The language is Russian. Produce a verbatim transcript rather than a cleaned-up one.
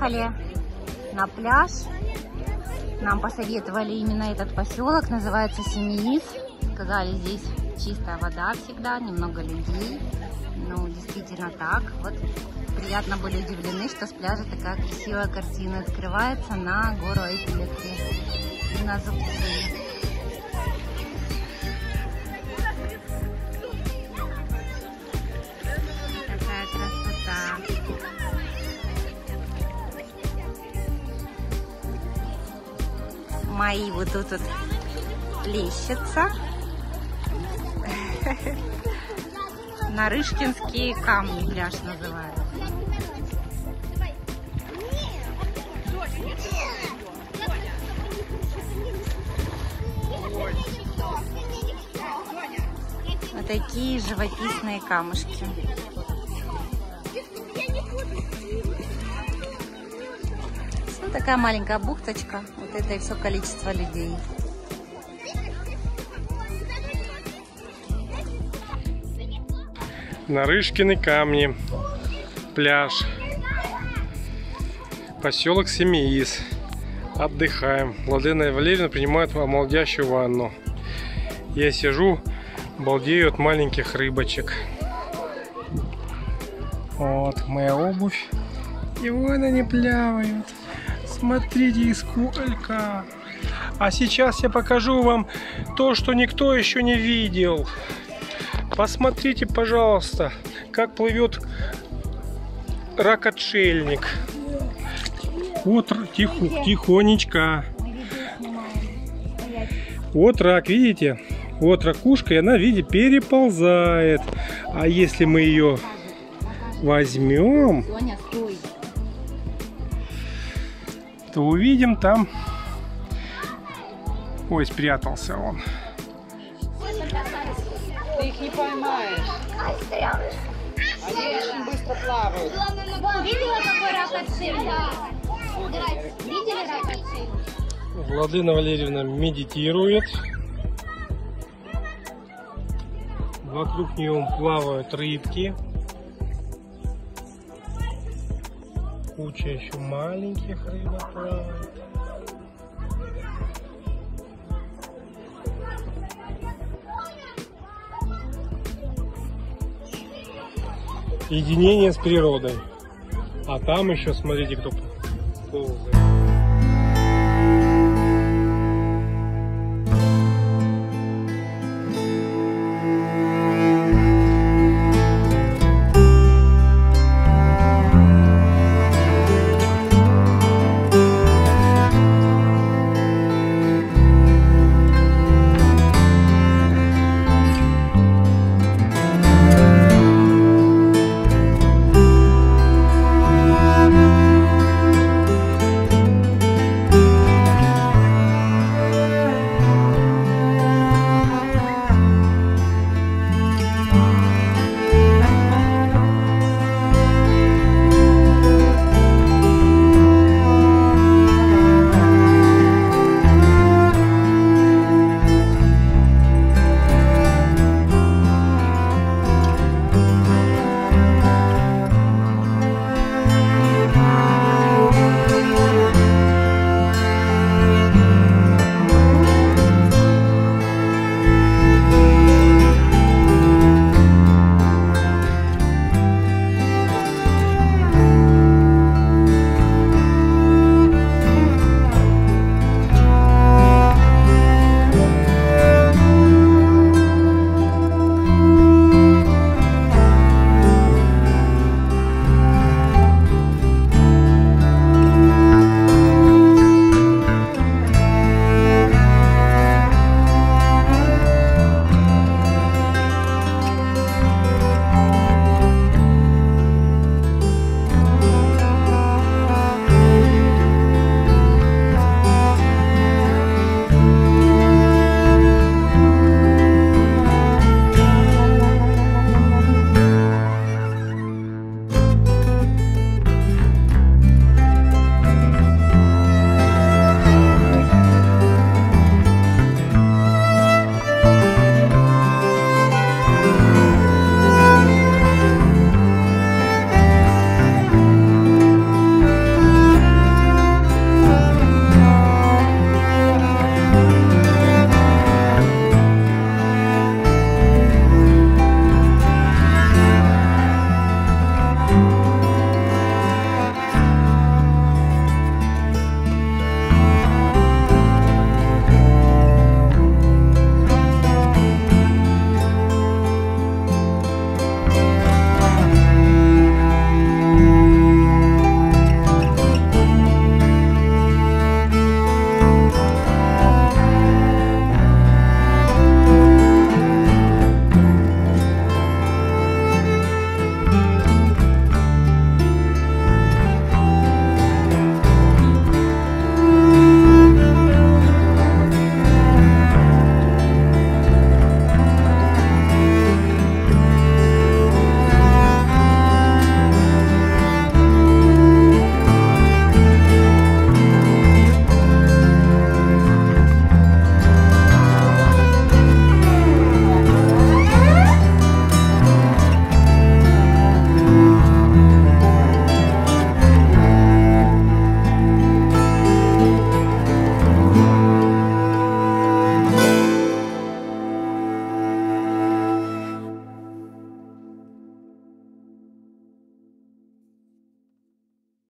приехали на пляж. Нам посоветовали именно этот поселок, называется Семиис. Сказали, здесь чистая вода всегда, немного людей. Ну, действительно так. Вот приятно были удивлены, что с пляжа такая красивая картина открывается на гору Эйфелевки и на зубцы. Какая красота! Мои вот тут вот плещутся. Нарышкинские камни пляж называют. Вот такие живописные камушки. Вот такая маленькая бухточка. Вот это и все количество людей. Нарышкины камни, пляж, поселок Семиис. Отдыхаем. Владлена Валерьевна принимает молодящую ванну. Я сижу, балдею от маленьких рыбочек. Вот моя обувь. И вон они плавают. Смотрите, сколько. А сейчас я покажу вам то, что никто еще не видел. Посмотрите, пожалуйста, как плывет рак-отшельник. Вот тихо, тихонечко. Вот рак, видите? Вот ракушка, и она, видите, переползает. А если мы ее возьмем, то увидим там... Ой, спрятался он. Ты их не поймаешь. Они очень быстро плавают. Видела, какой рак-отшельник? Видели рак-отшельник? Владлена Валерьевна медитирует. Вокруг нее плавают рыбки. Куча еще маленьких рыбок плавает. Единение с природой. А там еще, смотрите, кто ползает.